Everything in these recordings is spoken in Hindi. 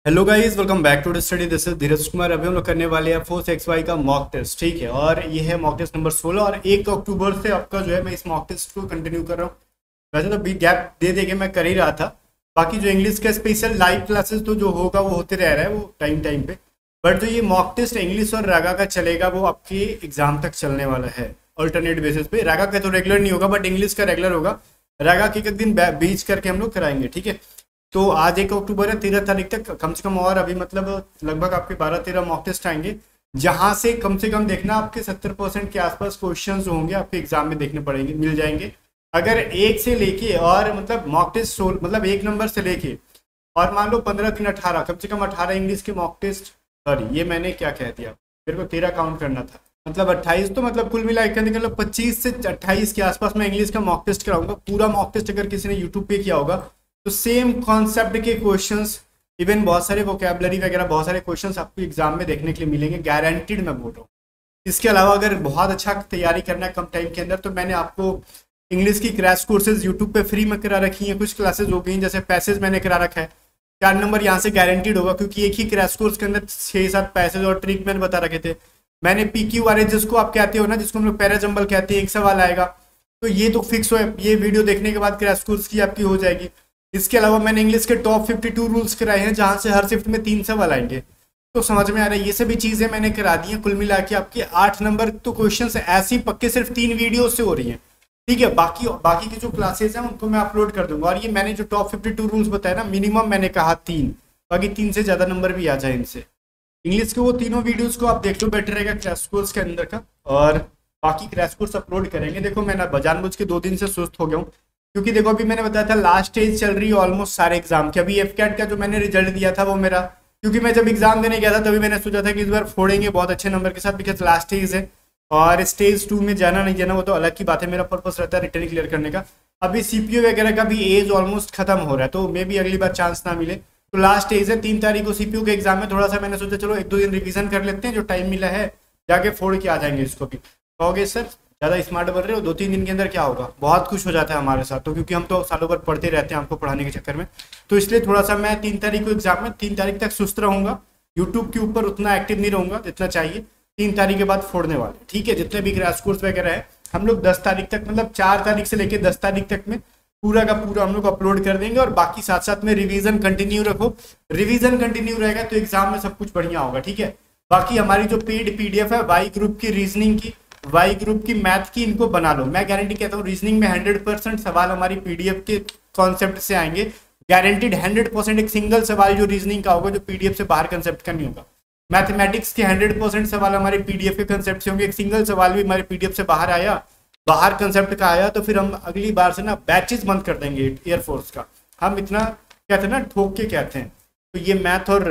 Hello guys, welcome back to the study. This is Dheeraj Kumar. अभी हम लोग करने वाले हैं फोर्स एक्स वाई का मॉक टेस्ट, ठीक है। और ये है मॉक टेस्ट नंबर 16 और 1 अक्टूबर से आपका जो है मैं इस मॉक टेस्ट को कंटिन्यू कर रहा हूँ। वैसे तो बीच गैप दे दे के मैं कर ही रहा था। बाकी जो इंग्लिश का स्पेशल लाइव क्लासेस तो जो होगा वो होते रह रहा है वो टाइम टाइम पे। बट जो ये मॉक टेस्ट इंग्लिश और रागा का चलेगा वो आपके एग्जाम तक चलने वाला है ऑल्टरनेट बेसिस पे। रागा का तो रेगुलर नहीं होगा बट इंग्लिश का रेगुलर होगा। रागा के एक दिन बीच करके हम लोग कराएंगे, ठीक है। तो आज 1 अक्टूबर है, 13 तारीख तक कम से कम और अभी मतलब लगभग आपके 12-13 मॉक टेस्ट आएंगे, जहां से कम देखना आपके 70% के आसपास क्वेश्चंस होंगे आपके एग्जाम में देखने पड़ेंगे, मिल जाएंगे। अगर एक से लेके और मतलब मॉक टेस्ट मतलब 1 नंबर से लेके और मान लो 15-3-18 कम से कम 18 इंग्लिश के मॉक टेस्ट। सॉरी, ये मैंने क्या कह दिया, मेरे को 13 काउंट करना था, मतलब 28। तो मतलब कुल मिला के मतलब 25 से 28 के आसपास मैं इंग्लिश का मॉक टेस्ट कराऊंगा। पूरा मॉक टेस्ट अगर किसी ने यूट्यूब पे किया होगा तो सेम कॉन्सेप्ट के क्वेश्चंस, इवन बहुत सारे वोकैबुलरी वगैरह बहुत सारे क्वेश्चंस आपको एग्जाम में देखने के लिए मिलेंगे, गारंटीड मैं बोल रहा हूँ। इसके अलावा अगर बहुत अच्छा तैयारी करना है कम टाइम के अंदर तो मैंने आपको इंग्लिश की क्रैश कोर्सेज यूट्यूब पे फ्री में करा रखी हैं। कुछ क्लासेज हो गई, जैसे पैसेज मैंने करा रखा है, 4 नंबर यहाँ से गारंटीड होगा क्योंकि एक ही क्रैश कोर्स के अंदर 6-7 पैसेज और ट्रिक मैंने बता रखे थे। मैंने PQ जिसको आप कहते हो ना, जिसको हम लोग पैराजंबल कहते हैं, 1 सवाल आएगा, तो ये तो फिक्स हो, ये वीडियो देखने के बाद क्रैश कोर्स की आपकी हो जाएगी। इसके अलावा मैंने इंग्लिश के टॉप 52 रूल्स कराए हैं जहां से हर शिफ्ट में 3 सवाल आएंगे। तो समझ में आ रहा है, ये सभी चीजें मैंने करा दी हैं। कुल मिला के आपके 8 नंबर तो क्वेश्चंस ऐसे ही पक्के सिर्फ 3 वीडियो से हो रही हैं, ठीक है। बाकी की जो क्लासेस हैं उनको मैं अपलोड कर दूंगा। और ये मैंने जो टॉप 52 रूल्स बताया ना, मिनिमम मैंने कहा 3, बाकी 3 से ज्यादा नंबर भी आ जाए इनसे। इंग्लिश के वो तीनों वीडियोस को आप देख लो, बेटर रहेगा क्रैश कोर्स के अंदर का। और बाकी क्रैश कोर्स अपलोड करेंगे। देखो मैं ना जानबूझ के 2 दिन से सुस्त हो गया हूँ क्योंकि देखो अभी मैंने बताया था लास्ट स्टेज चल रही है ऑलमोस्ट सारे एग्जाम की। अभी एफकैट का जो मैंने रिजल्ट दिया था वो मेरा, क्योंकि मैं जब एग्जाम देने गया था तभी मैंने सोचा था कि इस बार फोड़ेंगे बहुत अच्छे नंबर के साथ, बिकॉज लास्ट स्टेज है। और स्टेज 2 में जाना नहीं जाना वो तो अलग की बात है, मेरा पर्पस रहता है रिटर्न क्लियर करने का। अभी CPU वगैरह का भी एज ऑलमोस्ट खत्म हो रहा है, तो मे भी अगली बार चांस ना मिले। तो लास्ट स्टेज है, 3 तारीख को CPU के एग्जाम में। थोड़ा सा मैंने सोचा चलो 1-2 दिन रिविजन कर लेते हैं, जो टाइम मिला है जाके फोड़ के आ जाएंगे इसको भी। कहोगे सर ज़्यादा स्मार्ट बन रहे हो, 2-3 दिन के अंदर क्या होगा, बहुत कुछ हो जाता है हमारे साथ तो, क्योंकि हम तो सालों भर पढ़ते रहते हैं आपको पढ़ाने के चक्कर में। तो इसलिए थोड़ा सा मैं 3 तारीख को एग्जाम में 3 तारीख तक सुस्त रहूंगा, यूट्यूब के ऊपर उतना एक्टिव नहीं रहूंगा जितना चाहिए। 3 तारीख के बाद फोड़ने वाले, ठीक है। जितने भी क्रैश कोर्स वगैरह है हम लोग 10 तारीख तक, मतलब 4 तारीख से लेकर 10 तारीख तक में पूरा का पूरा हम लोग अपलोड कर देंगे। और बाकी साथ साथ में रिवीजन कंटिन्यू रखो, रिवीजन कंटिन्यू रहेगा तो एग्जाम में सब कुछ बढ़िया होगा, ठीक है। बाकी हमारी जो पेड PDF है वाई ग्रुप की रीजनिंग की, वाई ग्रुप की मैथ की, इनको बना लो। मैं गारंटी कहता हूँ रीजनिंग में 100% सवाल हमारी PDF के कॉन्सेप्ट से आएंगे, गारंटीड 100%। एक सिंगल सवाल जो रीजनिंग का होगा जो PDF से बाहर कंसेप्ट का नहीं होगा। मैथमेटिक्स के 100% सवाल हमारे PDF के कंसेप्ट से होंगे। एक सिंगल सवाल भी हमारे PDF से बाहर आया, बाहर कंसेप्ट का आया, तो फिर हम अगली बार से ना बैचेस बंद कर देंगे एयरफोर्स का। हम इतना कहते हैं ना, ठोक के कहते हैं। तो ये मैथ और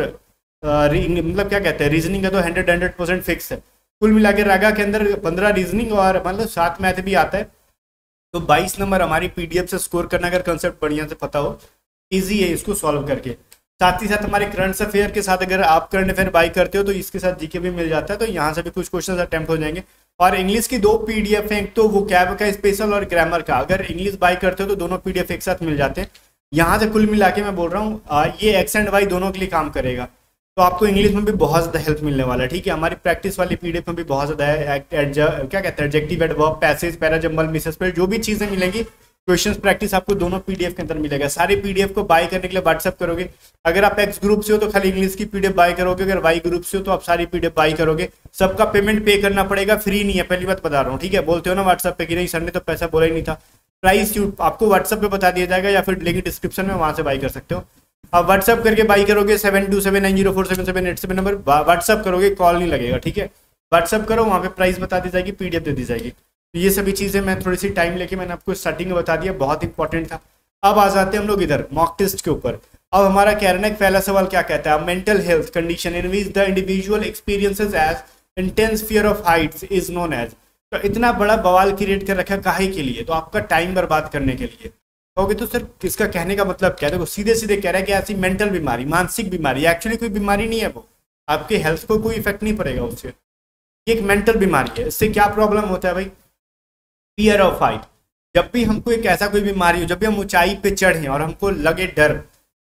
मतलब क्या कहते हैं, रीजनिंग का तो 100% फिक्स है। कुल मिला के रागा के अंदर 15 रीजनिंग और मतलब 7 मैथ भी आता है। तो 22 नंबर हमारी PDF से स्कोर करना, अगर कंसेप्ट बढ़िया से पता हो, ईजी है इसको सॉल्व करके। साथ ही साथ हमारे करंट अफेयर के साथ अगर आप करंट अफेयर बाई करते हो तो इसके साथ GK भी मिल जाता है, तो यहाँ से भी कुछ क्वेश्चन अटेम्प्ट हो जाएंगे। और इंग्लिश की 2 PDF हैं, एक तो वोकैब का स्पेशल और ग्रामर का। अगर इंग्लिश बाई करते हो तो दोनों PDF एक साथ मिल जाते हैं। यहाँ से कुल मिला के मैं बोल रहा हूँ ये X एंड Y दोनों के लिए काम करेगा, तो आपको इंग्लिश में भी बहुत ज़्यादा हेल्प मिलने वाला है, ठीक है। हमारी प्रैक्टिस वाली PDF में भी बहुत ज़्यादा है, क्या कहते हैं, adjective, adverb, passage, parajumble, misspell, जो भी चीज़ें मिलेंगी क्वेश्चंस प्रैक्टिस आपको दोनों PDF के अंदर मिलेगा। सारे PDF को बाय करने के लिए व्हाट्सअप करोगे। अगर आप X ग्रुप से हो तो खाली इंग्लिश की PDF बाय करोगे, अगर Y ग्रुप से हो तो आप सारी PDF बाय करोगे। सबका पेमेंट पे करना पड़ेगा, फ्री नहीं है, पहली बात बता रहा हूँ, ठीक है। बोलते हो ना व्हाट्सअप पे कि नहीं सर ने तो पैसा बोला ही नहीं था, प्राइस आपको व्हाट्सअप पे बता दिया जाएगा या फिर लिंक डिस्क्रिप्शन में, वहां से बाई कर सकते हो। आप व्हाट्सअप करके बाई करोगे, 7279047787 नंबर व्हाट्सअप करोगे, कॉल नहीं लगेगा, ठीक है। व्हाट्सअप करो, वहाँ पे प्राइस बता दी जाएगी, PDF दे दी जाएगी। तो ये सभी चीज़ें मैं थोड़ी सी टाइम लेके मैंने आपको स्टार्टिंग में बता दिया, बहुत इंपॉर्टेंट था। अब आ जाते हैं हम लोग इधर मॉक टेस्ट के ऊपर। अब हमारा कह रहा है पहला सवाल क्या कहता है, mental health condition in which the individual experiences as intense fear of heights is known as. तो इतना बड़ा बवाल क्रिएट कर रखा काहे के लिए, तो आपका टाइम बर्बाद करने के लिए। कहोगे तो सर इसका कहने का मतलब क्या है, देखो सीधे सीधे कह रहा है कि ऐसी मेंटल बीमारी, मानसिक बीमारी, एक्चुअली कोई बीमारी नहीं है, वो आपके हेल्थ को कोई इफेक्ट नहीं पड़ेगा उससे, ये एक मेंटल बीमारी है। इससे क्या प्रॉब्लम होता है भाई, फियर ऑफ हाइट। जब भी हमको एक ऐसा कोई बीमारी हो, जब भी हम ऊंचाई पे चढ़े और हमको लगे डर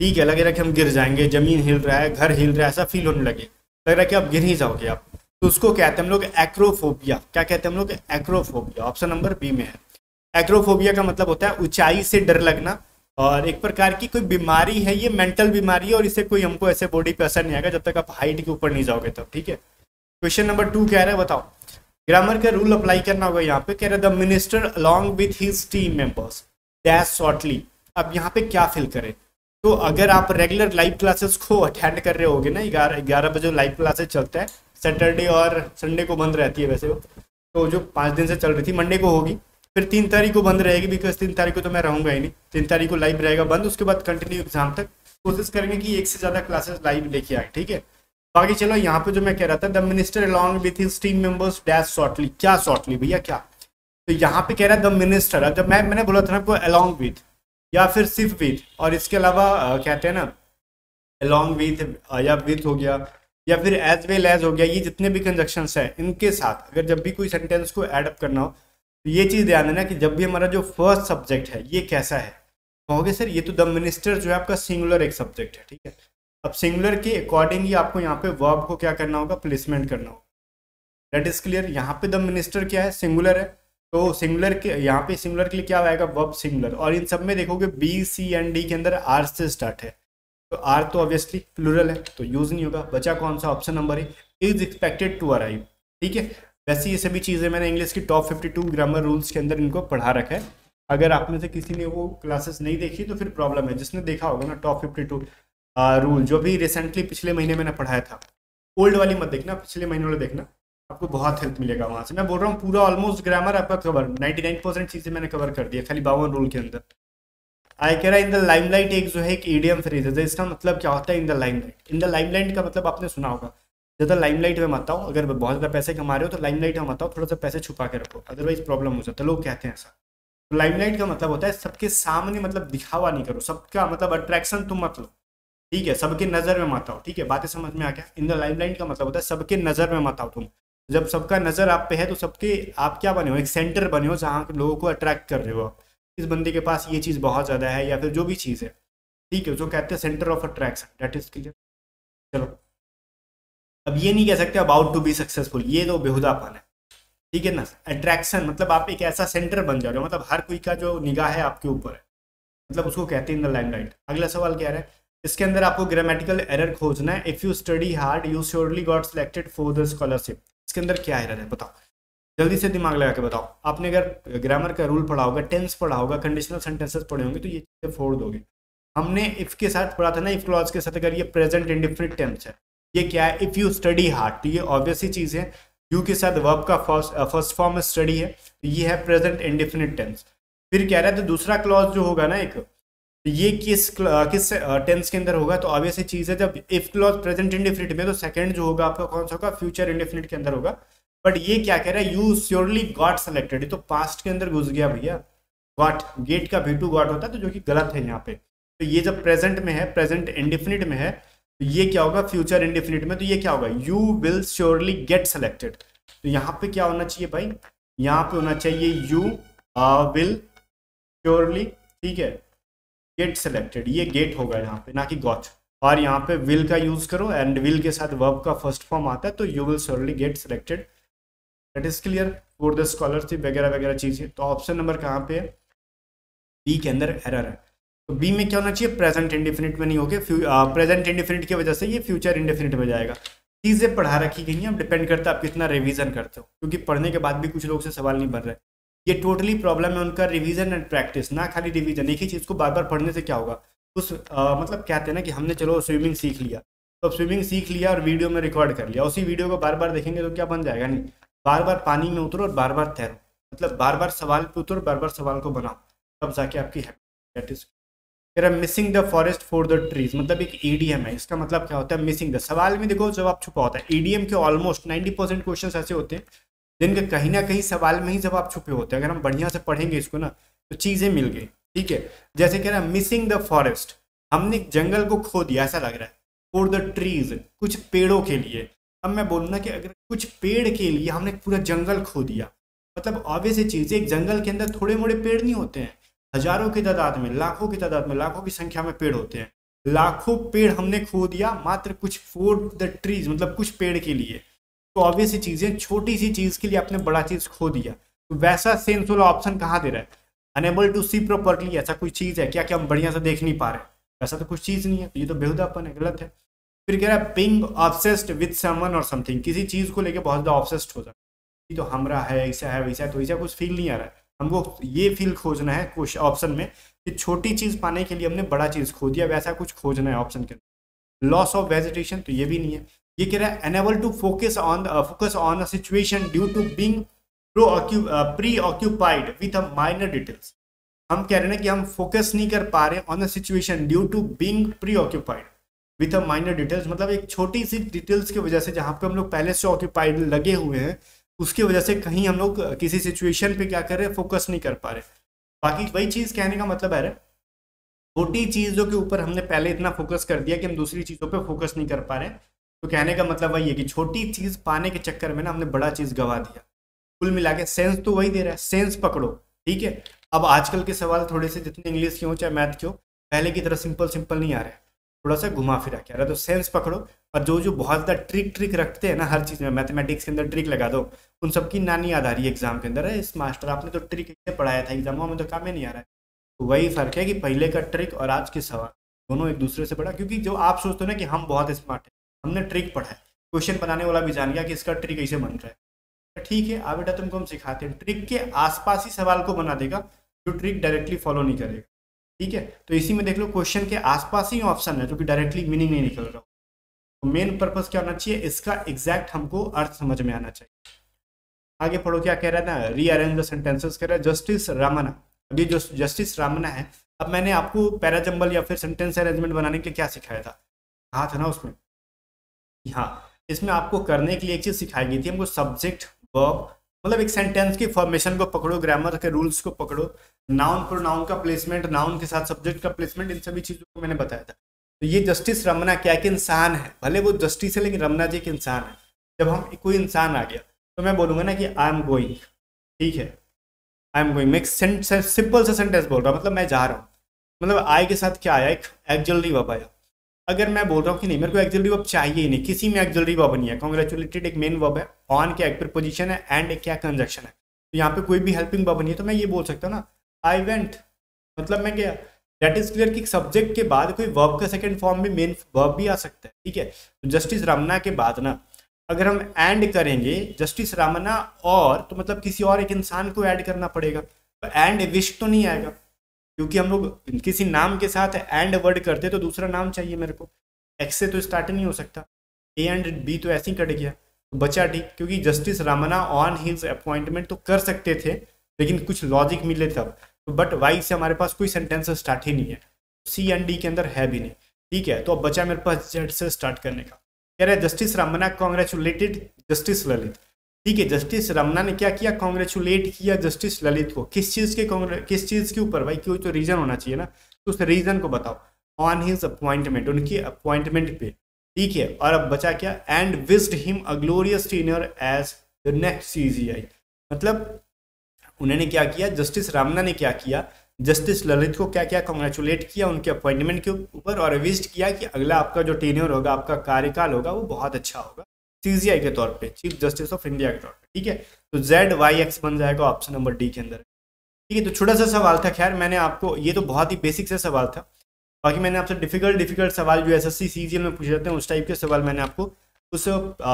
ठीक है, लग रहा है कि हम गिर जाएंगे, जमीन हिल रहा है, घर हिल रहा है, ऐसा फील होने लगे, लग रहा है कि आप गिर ही जाओगे आप, तो उसको कहते हैं हम लोग एक्रोफोबिया। क्या कहते हैं हम लोग? एक्रोफोबिया। ऑप्शन नंबर बी में है। एक्रोफोबिया का मतलब होता है ऊंचाई से डर लगना, और एक प्रकार की कोई बीमारी है, ये मेंटल बीमारी है, और इसे कोई हमको ऐसे बॉडी पे असर नहीं आएगा जब तक आप हाइट के ऊपर नहीं जाओगे तब। ठीक है, क्वेश्चन नंबर 2 कह रहा है, बताओ ग्रामर का रूल अप्लाई करना होगा यहाँ पे। कह रहा है the minister along with his team members dash shortly. अब यहाँ पे क्या फिल करें? तो अगर आप रेगुलर लाइव क्लासेस को अटेंड कर रहे होगे ना, 11 बजे लाइव क्लासेस चलता है, सैटरडे और संडे को बंद रहती है वैसे वो, तो जो 5 दिन से चल रही थी, मंडे को होगी, फिर 3 तारीख को बंद रहेगी, बिकॉज 3 तारीख को तो मैं रहूंगा ही नहीं, 3 तारीख को लाइव रहेगा बंद, उसके बाद कंटिन्यू एग्जाम तक कोशिश करेंगे कि 1 से ज़्यादा क्लासेस लाइव लेके आए। ठीक है, बाकी चलो यहाँ पे जो मैं कह रहा था, the minister along with his team members dash shortly. क्या शॉर्टली भैया, क्या? तो यहाँ पे कह रहा है द मिनिस्टर। अब जब मैंने बोला था ना आपको अलॉन्ग विथ या फिर सिर्फ विथ, और इसके अलावा कहते हैं ना अलॉन्ग विथ या विथ हो गया, या फिर एज वेल एज हो गया, ये जितने भी कंजक्शंस है इनके साथ अगर जब भी कोई सेंटेंस को एड अप करना हो, तो ये चीज़ ध्यान देना कि जब भी हमारा जो फर्स्ट सब्जेक्ट है ये कैसा है, कहोगे सर ये तो द मिनिस्टर जो है आपका सिंगुलर एक सब्जेक्ट है। ठीक है, अब सिंगुलर के अकॉर्डिंग ही आपको यहाँ पे वर्ब को क्या करना होगा? प्लेसमेंट करना होगा। That is clear. यहाँ पे द मिनिस्टर क्या है? सिंगुलर है, तो सिंगुलर के यहाँ पे सिंगुलर के लिए क्या आएगा? Verb singular. और इन सब में देखोगे बी सी एंड डी के अंदर आर से स्टार्ट है, तो आर तो ऑब्वियसली प्लूरल है तो यूज नहीं होगा। बचा कौन सा? Option number A, is expected to arrive. ठीक है, वैसे ये सभी चीज़ें मैंने इंग्लिश की टॉप 52 ग्रामर रूल्स के अंदर इनको पढ़ा रखा है। अगर आप में से किसी ने वो क्लासेस नहीं देखी तो फिर प्रॉब्लम है। जिसने देखा होगा ना टॉप 52 रूल, जो भी रिसेंटली पिछले महीने मैंने पढ़ाया था, ओल्ड वाली मत देखना, पिछले महीने वाले देखना, आपको बहुत हेल्प मिलेगा वहाँ से। मैं बोल रहा हूँ पूरा ऑलमोस्ट ग्रामर आपका कवर, 99% चीज़ें मैंने कवर कर दिया खाली 52 रूल के अंदर। आई कह रहा है इन द लाइमलाइट एक जो है एक ईडियम फ्रेज है। इसका मतलब क्या होता है? In the limelight. In the limelight का मतलब आपने सुना होगा, ज़्यादा लाइमलाइट में मत आओ। अगर बहुत ज़्यादा पैसे कमा रहे हो तो लाइमलाइट में मत आओ, थोड़ा सा पैसे छुपा के रखो, अदरवाइज प्रॉब्लम हो जाता है। लोग कहते हैं ऐसा। तो लाइमलाइट का मतलब होता है सबके सामने, मतलब दिखावा नहीं करो, सबका मतलब अट्रैक्शन तुम मत लो। ठीक है, सबके नज़र में मत आओ। ठीक है, बातें समझ में आ गया? इन द लाइमलाइट का मतलब होता है सबके नज़र में मत आओ तुम। जब सबका नज़र आप पे है तो सबके आप क्या बने हो? एक सेंटर बने हो जहाँ लोगों को अट्रैक्ट कर रहे हो। इस बंदे के पास ये चीज़ बहुत ज़्यादा है, या फिर जो भी चीज़ है। ठीक है, जो कहते हैं centre of attraction, that is clear. चलो, अब ये नहीं कह सकते अबाउट टू बी सक्सेसफुल, ये तो बेहुदापन है। ठीक है ना, अट्रैक्शन मतलब आप एक ऐसा सेंटर बन जा रहे हो, मतलब हर कोई का जो निगाह है आपके ऊपर है, मतलब उसको कहते हैं इन द लाइमलाइट। अगला सवाल क्या है? इसके अंदर आपको ग्रामेटिकल एरर खोजना है। If you study hard you surely got selected for the scholarship. इसके अंदर क्या एरर है बताओ, जल्दी से दिमाग लगा के बताओ। आपने अगर ग्रामर का रूल पढ़ा होगा, टेंस पढ़ा होगा, कंडीशनल सेंटेंसेस पढ़े होंगे तो ये चीज़ें फोड़ दोगे। हमने इफ के साथ पढ़ा था ना, इफ क्लॉज के साथ, अगर ये प्रेजेंट इंडिफिनिट टेंस है, ये क्या है? इफ यू स्टडी हार्ड, तो ये ऑब्वियस ही चीज़ है। यू के साथ वर्ब का फर्स्ट फॉर्म स्टडी है, तो ये है प्रेजेंट इंडिफिनिट टेंस। फिर कह रहा है तो दूसरा क्लॉज जो होगा ना एक, तो ये किस टेंस के अंदर होगा? तो ऑब्वियस ही चीज़ है, जब इफ क्लॉज प्रेजेंट इंडिफिनिट में, तो सेकंड जो होगा आपका कौन सा होगा? फ्यूचर इंडिफिनिट के अंदर होगा। बट ये क्या कह रहा है? यू श्योरली गॉट सेलेक्टेड, तो पास्ट के अंदर घुस गया भैया। गॉट, गेट का V2 गॉट होता है, तो जो कि गलत है यहाँ पे। तो ये जब प्रेजेंट में है, प्रेजेंट इंडिफिनिट में है, तो ये क्या होगा? फ्यूचर इंडिफिनिट में। तो ये क्या होगा? You will surely get selected. तो यहाँ पे क्या होना चाहिए भाई? यहाँ पे होना चाहिए यू विल श्योरली, ठीक है, गेट सेलेक्टेड। ये गेट होगा यहाँ पे, ना कि गॉट। और यहाँ पे विल का यूज करो, एंड विल के साथ वर्ब का फर्स्ट फॉर्म आता है, तो you will surely get selected. That is clear for the scholarship वगैरह वगैरह चीजें। तो ऑप्शन नंबर कहाँ पे है? बी के अंदर एरर है। तो बी में क्या होना चाहिए? प्रेजेंट इंडिफिनिट में नहीं होके प्रेजेंट इंडिफिनिट की वजह से ये फ्यूचर इंडिफिनिट में जाएगा। चीज़ें पढ़ा रखी गई हैं, अब डिपेंड करता है आप कितना रिवीजन करते हो, क्योंकि पढ़ने के बाद भी कुछ लोग से सवाल नहीं बन रहे। ये टोटली प्रॉब्लम है उनका, रिवीजन एंड प्रैक्टिस, ना खाली रिवीजन। एक ही चीज़ को बार बार पढ़ने से क्या होगा? उस मतलब कहते हैं ना कि हमने चलो स्विमिंग सीख लिया, तो अब स्विमिंग सीख लिया और वीडियो में रिकॉर्ड कर लिया, उसी वीडियो को बार बार देखेंगे तो क्या बन जाएगा? नहीं, बार बार पानी में उतरो और बार बार तैरो, मतलब बार बार सवाल पे उतरो, बार बार सवाल को बनाओ, तब जाके आपकी habit is. Missing the forest for the trees, मतलब एक ईडीएम है। इसका मतलब क्या होता है? Missing the. सवाल में देखो जवाब छुपा होता है। ईडीएम के ऑलमोस्ट 90% क्वेश्चन ऐसे होते हैं जिनके कहीं ना कहीं सवाल में ही जवाब छुपे होते हैं। अगर हम बढ़िया से पढ़ेंगे इसको ना, तो चीज़ें मिल गई। ठीक है, जैसे कह रहा है मिसिंग द फॉरेस्ट, हमने जंगल को खो दिया, ऐसा लग रहा है। फॉर द ट्रीज, कुछ पेड़ों के लिए। अब मैं बोलूँ कि अगर कुछ पेड़ के लिए हमने पूरा जंगल खो दिया, मतलब ऑब्वियस चीज़ है, एक जंगल के अंदर थोड़े मोड़े पेड़ नहीं होते हैं, हजारों की तादाद में, लाखों की तादाद में, लाखों की संख्या में पेड़ होते हैं। लाखों पेड़ हमने खो दिया मात्र कुछ फॉर द ट्रीज, मतलब कुछ पेड़ के लिए। तो ऑब्वियस सी चीजें, छोटी सी चीज के लिए आपने बड़ा चीज खो दिया। तो वैसा सेंस वाला ऑप्शन कहाँ दे रहा है? अनेबल टू सी प्रॉपरली, ऐसा कोई चीज है क्या कि हम बढ़िया से देख नहीं पा रहे? ऐसा तो कुछ चीज नहीं है, ये तो बेहुदापन है, गलत है। फिर कह रहा है बीइंग ऑब्सेस्ड विद समवन और समथिंग, किसी चीज को लेके बहुत ज्यादा ऑब्सेस्ड हो जाए, ये तो हमरा है, ऐसा है, वैसा है, तो ऐसा कुछ फील नहीं आ रहा है हमको। ये फील खोजना है कुछ ऑप्शन में कि छोटी चीज पाने के लिए हमने बड़ा चीज खो दिया, वैसा कुछ खोजना है ऑप्शन के अंदर। लॉस ऑफ वेजिटेशन, तो ये भी नहीं है। ये कह रहा है unable to focus on a situation due to being preoccupied with a minor details. हम कह रहे हैं कि हम फोकस नहीं कर पा रहे on a situation due to being preoccupied with a minor details, मतलब एक छोटी सी डिटेल्स की वजह से जहाँ पे हम लोग पहले से ऑक्यूपाइड लगे हुए हैं, उसकी वजह से कहीं हम लोग किसी सिचुएशन पे क्या कर रहे हैं, फोकस नहीं कर पा रहे। बाकी वही चीज कहने का मतलब है, छोटी चीजों के ऊपर हमने पहले इतना फोकस कर दिया कि हम दूसरी चीजों पे फोकस नहीं कर पा रहे। तो कहने का मतलब वही है कि छोटी चीज पाने के चक्कर में ना हमने बड़ा चीज गवा दिया। कुल मिला के सेंस तो वही दे रहा है, सेंस पकड़ो, ठीक है। अब आजकल के सवाल थोड़े से, जितने इंग्लिश के हो चाहे मैथ के हो, पहले की तरह सिंपल सिंपल नहीं आ रहे हैं, थोड़ा सा घुमा फिरा के आ रहा है। तो सेंस पकड़ो, और जो जो बहुत ज़्यादा ट्रिक रखते हैं ना हर चीज़ में, मैथमेटिक्स के अंदर ट्रिक लगा दो, उन सबकी नानी याद आ रही है एग्जाम के अंदर। इस मास्टर आपने तो ट्रिक कैसे पढ़ाया था, एग्जामों में तो काम ही नहीं आ रहा है। तो वही फर्क है कि पहले का ट्रिक और आज के सवाल दोनों एक दूसरे से बड़ा, क्योंकि जो आप सोचते हो ना कि हम बहुत स्मार्ट है, हमने ट्रिक पढ़ा है, क्वेश्चन बनाने वाला भी जान गया कि इसका ट्रिक कैसे बन रहा है। तो ठीक है, आ बेटा तुमको हम सिखाते हैं, ट्रिक के आसपास ही सवाल को बना देगा, जो ट्रिक डायरेक्टली फॉलो नहीं करेगा, ठीक है। तो इसी में देख लो, क्वेश्चन के आसपास ही ऑप्शन है जो कि डायरेक्टली मीनिंग नहीं निकल रहा। तो मेन पर्पस क्या होना चाहिए, इसका एग्जैक्ट हमको अर्थ समझ में आना चाहिए। आगे पढ़ो, क्या कह रहा है ना, रीअरेंज द सेंटेंसेस कह रहा है जस्टिस रामना। अभी जो जस्टिस रामना है, अब मैंने आपको पैराजंबल या फिर सेंटेंस अरेंजमेंट बनाने के लिए क्या सिखाया था, कहा था ना उसमें, हाँ इसमें आपको करने के लिए एक चीज सिखाई गई थी हमको, सब्जेक्ट वर्ब, मतलब एक सेंटेंस की फॉर्मेशन को पकड़ो, ग्रामर के रूल्स को पकड़ो, नाउन प्रोनाउन का प्लेसमेंट, नाउन के साथ सब्जेक्ट का प्लेसमेंट, इन सभी चीजों को मैंने बताया था। तो ये जस्टिस रमना क्या एक इंसान है, भले वो जस्टिस है लेकिन रमना जी एक इंसान है। जब हम कोई इंसान आ गया तो मैं बोलूंगा ना कि आई एम गोइंग, ठीक है, आई एम गोइंग, मैं एक सिंपल सा सेंटेंस बोल रहा हूँ, मतलब मैं जा रहा हूँ, मतलब आई के साथ क्या आया, एक एक्जुअलरी वर्ब आया। अगर मैं बोल रहा हूँ कि नहीं मेरे को एक्जुअलरी वर्ब चाहिए ही नहीं, किसी में एक्जुअलरी वर्ब नहीं है, कॉन्ग्रेचुलेटेड एक मेन वर्ब है, ऑन क्या एक प्रीपोजिशन है, एंड एक क्या कंजक्शन है, तो यहाँ पे कोई भी हेल्पिंग वर्ब नहीं है, तो मैं ये बोल सकता हूँ ना आई वेंट, मतलब मैं क्या, दैट इज क्लियर कि सब्जेक्ट के बाद कोई वर्ब का सेकंड फॉर्म में मेन वर्ब भी आ सकता है, ठीक है। तो जस्टिस रमना के बाद ना अगर हम एंड करेंगे जस्टिस रमना और, तो मतलब किसी और एक इंसान को ऐड करना पड़ेगा, तो एंड विश तो नहीं आएगा, क्योंकि हम लोग किसी नाम के साथ एंड वर्ड करते तो दूसरा नाम चाहिए मेरे को, एक्स से तो स्टार्ट नहीं हो सकता, ए एंड बी तो ऐसे ही कट गया, तो बचा ठीक, क्योंकि Justice Ramana on his appointment तो कर सकते थे लेकिन कुछ लॉजिक मिले तब, तो बट वाई से हमारे पास कोई सेंटेंस स्टार्ट ही नहीं है, सी एंड डी के अंदर है भी नहीं, ठीक है। तो अब बचा मेरे पास जेड से स्टार्ट करने का। कह रहे हैं Justice Ramana congratulated Justice Lalit, ठीक है, जस्टिस रमना ने क्या किया, कॉन्ग्रेचुलेट किया जस्टिस ललित को, किस चीज के ऊपर भाई, कोई तो रीजन होना चाहिए ना, तो उस रीजन को बताओ, ऑन हिज अपॉइंटमेंट, उनकी अपॉइंटमेंट पे, ठीक है। और अब बचा क्या, and wished him a glorious tenure as the next CJI, मतलब उन्होंने क्या किया, जस्टिस रमना ने क्या किया, जस्टिस ललित को क्या किया, कॉन्ग्रेचुलेट किया उनके अपॉइंटमेंट के ऊपर, और विस्ड किया कि अगला आपका जो टेन्योर होगा, आपका कार्यकाल होगा, वो बहुत अच्छा होगा सीजीआई के तौर पे, चीफ जस्टिस ऑफ इंडिया के तौर पे, ठीक है। तो जेड वाई एक्स बन जाएगा ऑप्शन नंबर डी के अंदर, ठीक है। तो छोटा सा सवाल था, खैर मैंने आपको, ये तो बहुत ही बेसिक सा सवाल था, बाकी मैंने आपसे डिफिकल्ट सवाल जो एसएससी सीजीएल में पूछे जाते हैं उस टाइप के सवाल मैंने आपको उस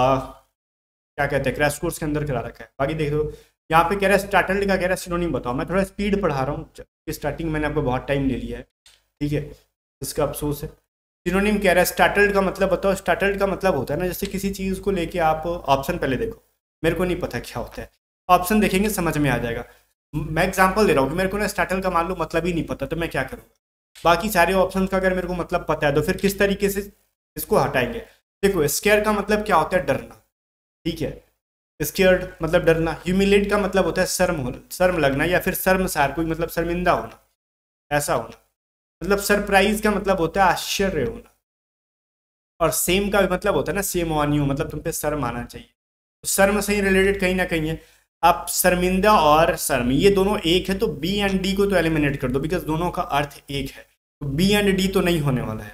क्या कहते हैं क्रैश कोर्स के अंदर करा रखा है। बाकी देख लो यहाँ पे कह रहा है स्टार्टल्ड का कह रहा है सिनोनिम बताओ, मैं थोड़ा स्पीड पढ़ा रहा हूँ, स्टार्टिंग मैंने आपको बहुत टाइम ले लिया है, ठीक है, इसका अफसोस है। सिनोनिम कह रहा है स्टार्टल्ड का मतलब बताओ, स्टार्टल्ड का मतलब होता है ना, जैसे किसी चीज़ को लेके आप ऑप्शन पहले देखो, मेरे को नहीं पता क्या होता है, ऑप्शन देखेंगे समझ में आ जाएगा। मैं एग्जांपल दे रहा हूँ कि मेरे को ना स्टार्टल्ड का मान लो मतलब ही नहीं पता, तो मैं क्या करूँगा, बाकी सारे ऑप्शन का अगर मेरे को मतलब पता है तो फिर किस तरीके से इसको हटाएंगे। देखो स्केयर का मतलब क्या होता है, डरना, ठीक है, स्केयर्ड मतलब डरना। ह्यूमिलेट का मतलब होता है शर्म लगना, या फिर शर्मसार, कोई मतलब शर्मिंदा होना, ऐसा होना। मतलब सरप्राइज का मतलब होता है आश्चर्य होना, और सेम का भी मतलब होता है ना सेम ऑन यू, मतलब तुम पे शर्म आना चाहिए, तो शर्म से ही रिलेटेड कहीं ना कहीं है। आप शर्मिंदा और शर्म ये दोनों एक है, तो बी एंड डी को तो एलिमिनेट कर दो, बिकॉज दोनों का अर्थ एक है, तो बी एंड डी तो नहीं होने वाला है,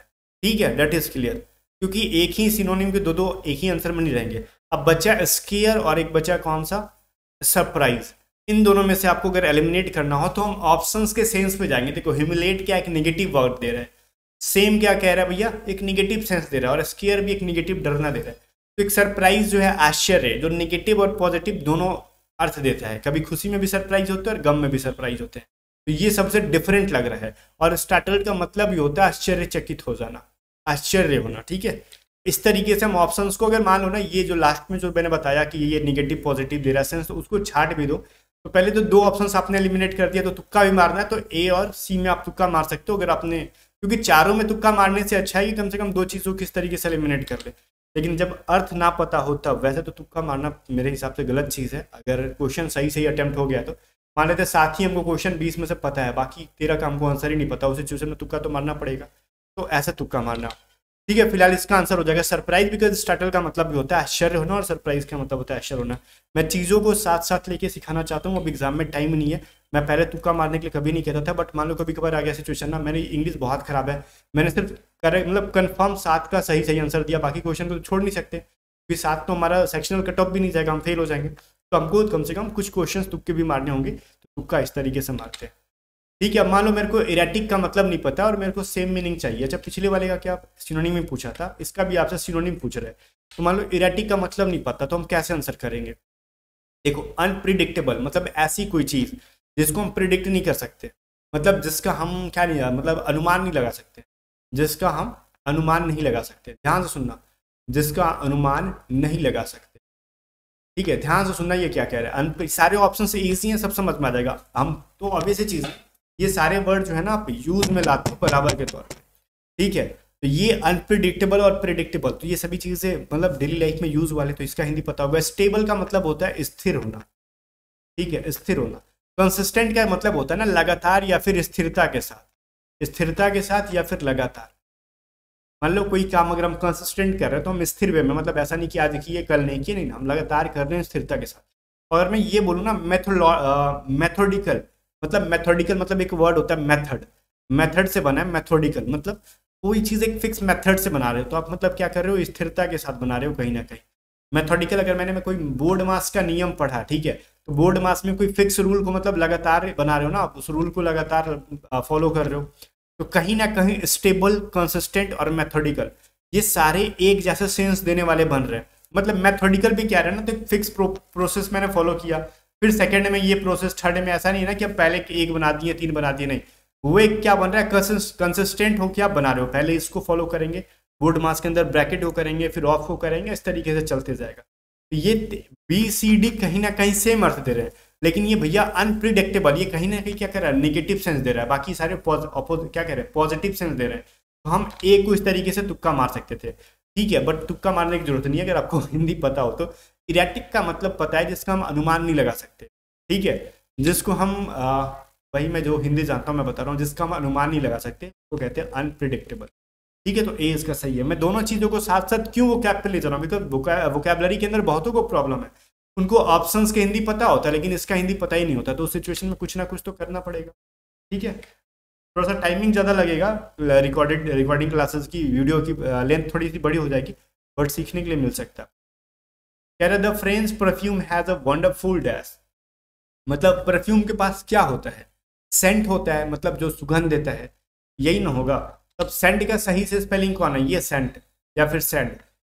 ठीक है, दैट इज क्लियर, क्योंकि एक ही सिनोनिम के दो दो एक ही आंसर में नहीं रहेंगे। अब बचा स्केयर और एक बचा कौन सा, सरप्राइज। इन दोनों में से आपको अगर एलिमिनेट करना हो तो हम ऑप्शंस के सेंस पे जाएंगे। देखो ह्यूमिलेट क्या एक नेगेटिव वर्ड दे रहा है, सेम क्या कह रहा है भैया, एक नेगेटिव सेंस दे रहा है, और स्केयर भी एक नेगेटिव डरना दे रहा है। तो एक सरप्राइज जो है आश्चर्य, जो नेगेटिव और पॉजिटिव दोनों अर्थ देता है, कभी खुशी में भी सरप्राइज होते हैं और गम में भी सरप्राइज होते हैं। तो ये सबसे डिफरेंट लग रहा है। और स्टार्टल्ड का मतलब ये होता है आश्चर्यचकित हो जाना, आश्चर्य होना, ठीक है। इस तरीके से हम ऑप्शंस को, अगर मान लो ना ये जो लास्ट में जो मैंने बताया कि ये नेगेटिव पॉजिटिव दे रहा है सेंस, तो उसको छाट भी दो। तो पहले तो दो ऑप्शंस आपने एलिमिनेट कर दिया, तो तुक्का भी मारना है तो ए और सी में आप तुक्का मार सकते हो अगर आपने, क्योंकि चारों में तुक्का मारने से अच्छा है कि कम से कम दो चीज़ों को किस तरीके से एलिमिनेट कर ले। लेकिन जब अर्थ ना पता हो तब वैसे तो तुक्का मारना मेरे हिसाब से गलत चीज़ है। अगर क्वेश्चन सही सही अटेम्प्ट हो गया तो मान लेते साथ ही हमको क्वेश्चन 20 में से पता है, बाकी 13 का हमको आंसर ही नहीं पता, उस सिचुएशन में तुक्का तो मारना पड़ेगा। तो ऐसा तुक्का मारना, ठीक है। फिलहाल इसका आंसर हो जाएगा सरप्राइज, बिकॉज स्टार्टल का मतलब भी होता है आश्चर्य होना और सरप्राइज का मतलब होता है आश्चर्य होना। मैं चीज़ों को साथ साथ लेके सिखाना चाहता हूँ, अब एग्जाम में टाइम नहीं है। मैं पहले तुक्का मारने के लिए कभी नहीं कहता था, बट मान लो कभी कभार आ गया सिचुएशन ना, मेरी इंग्लिश बहुत खराब है, मैंने सिर्फ करेक्ट मतलब कन्फर्म 7 का सही सही आंसर दिया, बाकी क्वेश्चन को तो छोड़ नहीं सकते, क्योंकि 7 तो हमारा सेक्शनल कट ऑफ भी नहीं जाएगा, हम फेल हो जाएंगे। तो हमको कम से कम कुछ क्वेश्चन तुक्के भी मारने होंगे, तो तुक्का इस तरीके से मारते हैं, ठीक है। अब मान लो मेरे को इरेटिक का मतलब नहीं पता और मेरे को सेम मीनिंग चाहिए। अच्छा, पिछले वाले का क्या सिनोनिम में पूछा था, इसका भी आपसे सिनोनिम पूछ रहे हैं। तो मान लो इरेटिक का मतलब नहीं पता, तो हम कैसे आंसर करेंगे। देखो अनप्रिडिक्टेबल मतलब ऐसी कोई चीज़ जिसको हम प्रिडिक्ट नहीं कर सकते, मतलब जिसका हम क्या नहीं मतलब अनुमान नहीं लगा सकते, जिसका हम अनुमान नहीं लगा सकते। ध्यान से सुनना, जिसका अनुमान नहीं लगा सकते, ठीक है। ध्यान से सुनना ये क्या कह रहा है। सारे ऑप्शन से ईजी हैं, सब समझ में आ जाएगा। हम तो ऑब्वियस चीज़, ये सारे वर्ड जो है ना आप यूज में लाते हो बराबर के तौर पे, ठीक है। तो ये अनप्रिडिक्टेबल और प्रिडिक्टेबल, तो ये सभी चीज़ें मतलब डेली लाइफ में यूज वाले, तो इसका हिंदी पता होगा। स्टेबल का मतलब होता है स्थिर होना, ठीक है, स्थिर होना। कंसिस्टेंट का मतलब होता है ना लगातार या फिर स्थिरता के साथ, स्थिरता के साथ या फिर लगातार। मान लो कोई काम अगर हम कंसिस्टेंट कर रहे हैं तो हम स्थिर वे में, मतलब ऐसा नहीं कि आज किए कल नहीं किए, नहीं, हम लगातार कर रहे हैं स्थिरता के साथ। और मैं ये बोलूँ ना मेथोडिकल, मतलब मेथोडिकल मतलब एक वर्ड होता है मेथड, मेथड से बना है मेथोडिकल, मतलब कोई चीज़ एक फिक्स मेथड से बना रहे हो, तो आप मतलब क्या कर रहे हो, स्थिरता के साथ बना रहे हो कहीं ना कहीं। मेथोडिकल, अगर मैंने कोई बोर्ड मास का नियम पढ़ा, ठीक है, तो बोर्ड मास में कोई फिक्स रूल को मतलब लगातार बना रहे हो ना आप, उस रूल को लगातार फॉलो कर रहे हो, तो कहीं ना कहीं स्टेबल, कंसिस्टेंट और मेथोडिकल ये सारे एक जैसे सेंस देने वाले बन रहे हैं। मतलब मेथोडिकल भी क्या रहा है ना, तो फिक्स प्रोसेस मैंने फॉलो किया, फिर सेकंड में ये प्रोसेस, थर्ड में ऐसा नहीं है ना कि अब पहले एक बना दिए 3 बना दिए, नहीं, वो एक क्या बन रहा है, कंसिस्टेंट हो क्या बना रहे हो, पहले इसको फॉलो करेंगे, बोर्ड मास के अंदर ब्रैकेट को करेंगे, फिर ऑफ को करेंगे, इस तरीके से चलते जाएगा। तो ये BCD कहीं ना कहीं सेम अर्थ दे रहे हैं, लेकिन ये भैया अनप्रिडिक्टेबल, ये कहीं ना कहीं क्या कर रहा है, नेगेटिव सेंस दे रहा है, बाकी सारे क्या कह रहे हैं, पॉजिटिव सेंस दे रहे हैं। तो हम ए को इस तरीके से तुक्का मार सकते थे, ठीक है, बट तुक्का मारने की जरूरत नहीं है अगर आपको हिंदी पता हो तो। इरेटिक का मतलब पता है जिसका हम अनुमान नहीं लगा सकते, ठीक है, जिसको हम वही मैं जो हिंदी जानता हूँ मैं बता रहा हूँ, जिसका हम अनुमान नहीं लगा सकते वो कहते हैं अनप्रिडिक्टेबल, ठीक है। तो ए इसका सही है। मैं दोनों चीज़ों को साथ साथ क्यों वोकैब पे ले जा रहा हूँ, बिकॉज वोकैबलरी के अंदर बहुतों को प्रॉब्लम है, उनको ऑप्शंस के हिंदी पता होता है लेकिन इसका हिंदी पता ही नहीं होता, तो उस सिचुएशन में कुछ ना कुछ तो करना पड़ेगा, ठीक है। थोड़ा सा टाइमिंग ज़्यादा लगेगा, रिकॉर्डिंग क्लासेस की वीडियो की लेंथ थोड़ी सी बड़ी हो जाएगी, बट सीखने के लिए मिल सकता है। कह रहे the French perfume has a wonderful dash, मतलब परफ्यूम के पास क्या होता है, सेंट होता है, मतलब जो सुगंध देता है, यही ना होगा। तब सेंट का सही से स्पेलिंग कौन है, ये सेंट या फिर सेंड।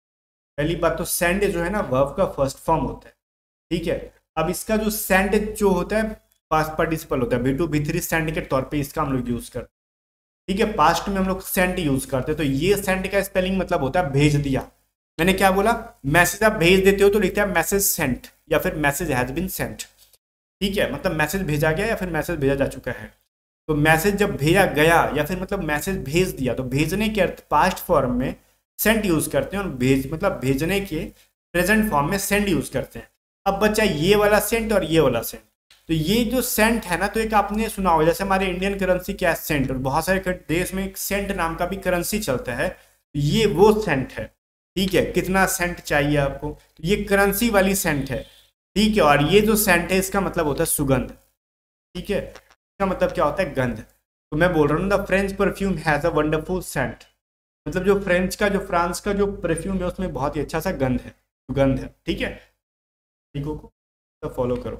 पहली बात तो सेंड जो है ना वर्ब का फर्स्ट फॉर्म होता है, ठीक है। अब इसका जो सेंड जो होता है पास्ट पार्टिसिपल होता है, B2 B3 सेंड के तौर पे इसका हम लोग यूज करते हैं, ठीक है। पास्ट में हम लोग सेंड यूज करते हैं, तो ये सेंड का स्पेलिंग मतलब होता है भेज दिया। मैंने क्या बोला, मैसेज आप भेज देते हो तो लिखते हैं मैसेज सेंट या फिर मैसेज हैज बीन सेंट, ठीक है, मतलब मैसेज भेजा गया या फिर मैसेज भेजा जा चुका है। तो मैसेज जब भेजा गया या फिर मतलब मैसेज भेज दिया, तो भेजने के अर्थ पास्ट फॉर्म में सेंट यूज करते हैं और भेज मतलब भेजने के प्रेजेंट फॉर्म में सेंड यूज करते हैं। अब बच्चा ये वाला सेंट और ये वाला सेंट, तो ये जो सेंट है ना, तो एक आपने सुना होगा जैसे हमारे इंडियन करेंसी क्या है सेंट, और बहुत सारे देश में एक सेंट नाम का भी करेंसी चलता है, ये वो सेंट है, ठीक है। कितना सेंट चाहिए आपको, तो ये करेंसी वाली सेंट है, ठीक है। और ये जो सेंट है इसका मतलब होता है सुगंध, ठीक है, इसका मतलब क्या होता है गंध। तो मैं बोल रहा हूँ the French perfume has a wonderful scent, मतलब जो फ्रांस का जो परफ्यूम है उसमें बहुत ही अच्छा सा सुगंध है, ठीक है। तरीकों को तो फॉलो करो।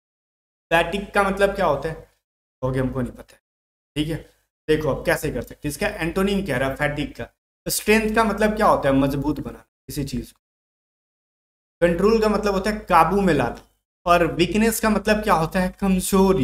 फैटिक का मतलब क्या होता है, हो गया, हमको नहीं पता है, ठीक है। देखो अब कैसे कर सकते, इसका एंटोनिम कह रहा है फैटिक का। स्ट्रेंथ का मतलब क्या होता है, मजबूत बनाना किसी चीज को। कंट्रोल का मतलब होता है काबू में लाना, और वीकनेस का मतलब क्या होता है, कमजोरी,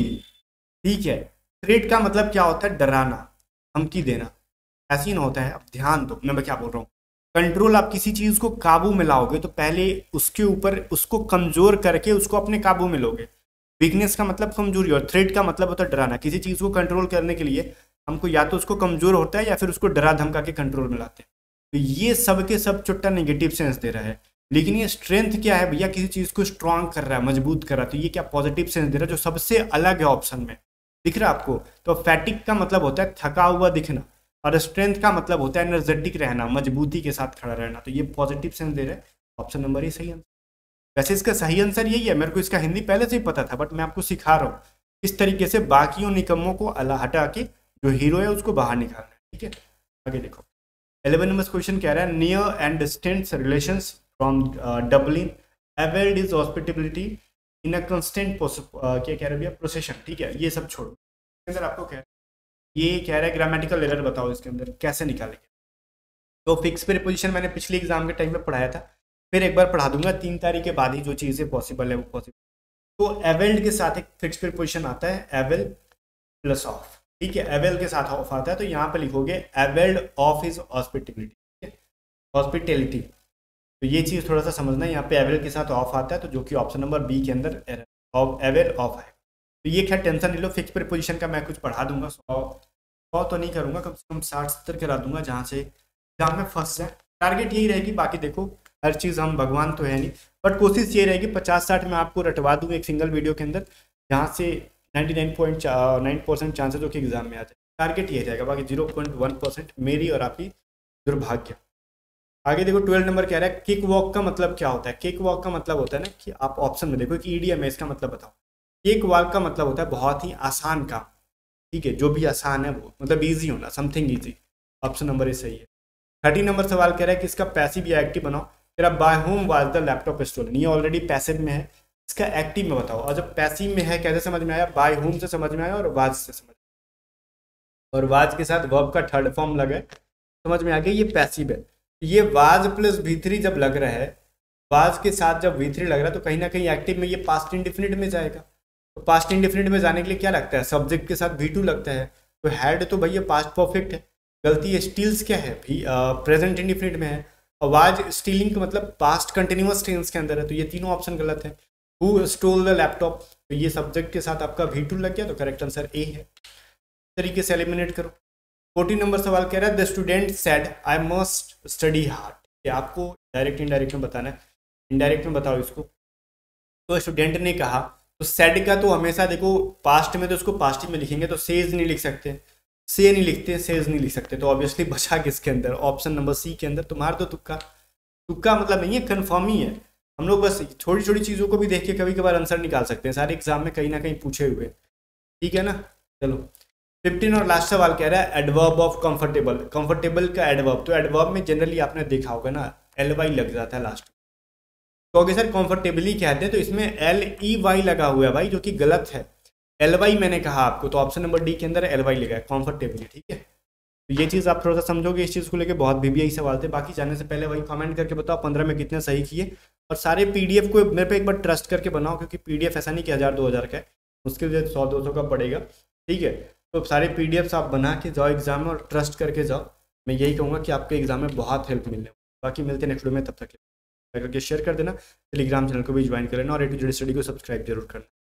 ठीक है। थ्रेट का मतलब क्या होता है, डराना, धमकी देना, ऐसी ना होता है। अब ध्यान दो मैं क्या बोल रहा हूँ। कंट्रोल, आप किसी चीज को काबू में लाओगे तो पहले उसके ऊपर उसको कमजोर करके उसको अपने काबू में लोगे। वीकनेस का मतलब कमजोरी, और थ्रेट का मतलब होता है डराना। किसी चीज को कंट्रोल करने के लिए हमको या तो उसको कमजोर होता है या फिर उसको डरा धमका के कंट्रोल में लाते हैं। तो ये सब के सब चुट्टा नेगेटिव सेंस दे रहा है। लेकिन ये स्ट्रेंथ क्या है भैया, किसी चीज को स्ट्रांग कर रहा है, मजबूत कर रहा है। तो ये क्या पॉजिटिव सेंस दे रहा है, जो सबसे अलग है ऑप्शन में। दिख रहा है आपको। तो फैटिक का मतलब होता है थका हुआ दिखना, और स्ट्रेंथ का मतलब होता है एनर्जेटिक रहना, मजबूती के साथ खड़ा रहना। तो ये पॉजिटिव सेंस दे रहा है। ऑप्शन नंबर ही सही आंसर। वैसे इसका सही आंसर यही है, मेरे को इसका हिंदी पहले से ही पता था, बट मैं आपको सिखा रहा हूँ किस तरीके से बाकियों निकम्मों को हटा के जो हीरो है उसको बाहर निकालना है, ठीक है। आगे देखो 11 नंबर क्वेश्चन कह रहा है near and distant relations from Dublin availed is hospitality in a constant क्या कह रहे हैं भैया, प्रोसेशन, ठीक है। ये सब छोड़ो, इसके अंदर आपको कह ये कह रहा है ग्रामेटिकल एरर बताओ इसके अंदर कैसे निकालेंगे। तो फिक्स प्रीपोजिशन मैंने पिछले एग्जाम के टाइम में पढ़ाया था, फिर एक बार पढ़ा दूंगा। 3 तारीख के बाद ही जो चीज़ें पॉसिबल है वो पॉसिबल। तो एवेल्ड के साथ एक फिक्स प्रीपोजिशन आता है, एवेल प्लस ऑफ, ठीक है। एवेल के साथ ऑफ आता है, तो यहाँ पे लिखोगे एवेल्ड ऑफ इज हॉस्पिटेलिटी, ठीक है, हॉस्पिटेलिटी। तो ये चीज़ थोड़ा सा समझना है, यहाँ पे एवेल के साथ ऑफ आता है, तो जो कि ऑप्शन नंबर बी के अंदर एवेल ऑफ है। तो ये क्या टेंशन नहीं लो, फिक्स प्रीपोजिशन का मैं कुछ पढ़ा दूंगा। 100 तो नहीं करूंगा, कम से कम 60-70 करा दूंगा, जहाँ से एग्जाम में फंस जाए। टारगेट यही रहेगी। बाकी देखो हर चीज़, हम भगवान तो है नहीं, बट कोशिश ये रहेगी 50-60 में आपको रटवा दूँ एक सिंगल वीडियो के अंदर, जहाँ से 99.9% चांसेस हो कि एग्जाम में आ जाए। टारगेट ये रहेगा, बाकी 0.1% मेरी और आपकी दुर्भाग्य। आगे देखो 12 नंबर कह रहा है किक वॉक का मतलब क्या होता है। किक वॉक का मतलब होता है ना कि आप ऑप्शन में देखो कि ईडीएम है, इसका मतलब बताओ। किक वॉक का मतलब होता है बहुत ही आसान काम, ठीक है, जो भी आसान है वो मतलब ईजी होना, something easy. Option number is सही है। 30 नंबर सवाल कह रहा है कि इसका पैसिव या एक्टिव बनाओ। तेरा by whom was the laptop stolen, ये ऑलरेडी पैसिव में है, इसका एक्टिव में बताओ। और जब पैसिव में है कैसे समझ में आया, बाय होम से समझ में आया और वाज से समझ, और वाज के साथ वर्ब का थर्ड फॉर्म लगा है, समझ में आ गया, ये पैसिव है। ये वाज प्लस V3 जब लग रहा है, वाज के साथ जब V3 लग रहा है, तो कहीं ना कहीं एक्टिव में ये पास्ट इंडिफिनिट में जाएगा। तो पास्ट इंडिफिनिट में जाने के लिए क्या लगता है, सब्जेक्ट के साथ V2 लगता है। तो हैड तो भैया पास्ट परफेक्ट है, गलती है। स्टील्स क्या है भी, प्रेजेंट इंडिफिनिट में है। आवाज स्टीलिंग का मतलब पास्ट कंटिन्यूअस टेंस के अंदर है, तो ये तीनों ऑप्शन गलत है। हु स्टोल द लैपटॉप, तो ये सब्जेक्ट के साथ आपका V2 लग गया, तो करेक्ट आंसर ए है। तरीके से एलिमिनेट करो। 14 नंबर सवाल कह रहा है the student said I must study hard. ये आपको डायरेक्ट इनडायरेक्ट में बताना है, इनडायरेक्ट में बताओ इसको। तो स्टूडेंट ने कहा, तो सेड का तो हमेशा देखो पास्ट में तो उसको पास्ट में लिखेंगे, तो सेज नहीं लिख सकते, से नहीं लिखते, सेज नहीं लिख सकते, तो ऑब्वियसली बचा किसके अंदर, ऑप्शन नंबर सी के अंदर। तो मार दो तुक्का। तुक्का मतलब नहीं है, कन्फर्म ही है। हम लोग बस छोटी छोटी चीज़ों को भी देख के कभी कभार आंसर निकाल सकते हैं, सारे एग्जाम में कहीं ना कहीं पूछे हुए, ठीक है ना। चलो 15 और लास्ट सवाल कह रहा है एडवर्ब ऑफ कंफर्टेबल। कंफर्टेबल का एडवर्ब, तो एडवर्ब में जनरली आपने देखा होगा ना LY लग जाता है लास्ट में, तो अगर सर कंफर्टेबली कहते हैं तो इसमें LEY लगा हुआ है भाई, जो कि गलत है। LY मैंने कहा आपको, तो ऑप्शन नंबर डी के अंदर LY लगा है, कंफर्टेबली, ठीक है। तो ये चीज़ आप थोड़ा सा समझोगे, इस चीज़ को लेकर बहुत VBI सवाल थे। बाकी जाने से पहले वही कमेंट करके बताओ 15 में कितने सही किए, और सारे PDF को मेरे पे एक बार ट्रस्ट करके बनाओ, क्योंकि PDF ऐसा नहीं कि 1000-2000 का है, मुश्किल से 100-200 का पड़ेगा, ठीक है। तो सारे PDFs आप बना के जाओ एग्जाम में और ट्रस्ट करके जाओ। मैं यही कहूँगा कि आपके एग्जाम में बहुत हेल्प मिलने। बाकी मिलते हैं नेक्स्ट वीडियो में, तब तक करके शेयर कर देना, टेलीग्राम चैनल को भी ज्वाइन कर लेना, और A to Z स्टडी को सब्सक्राइब जरूर करना।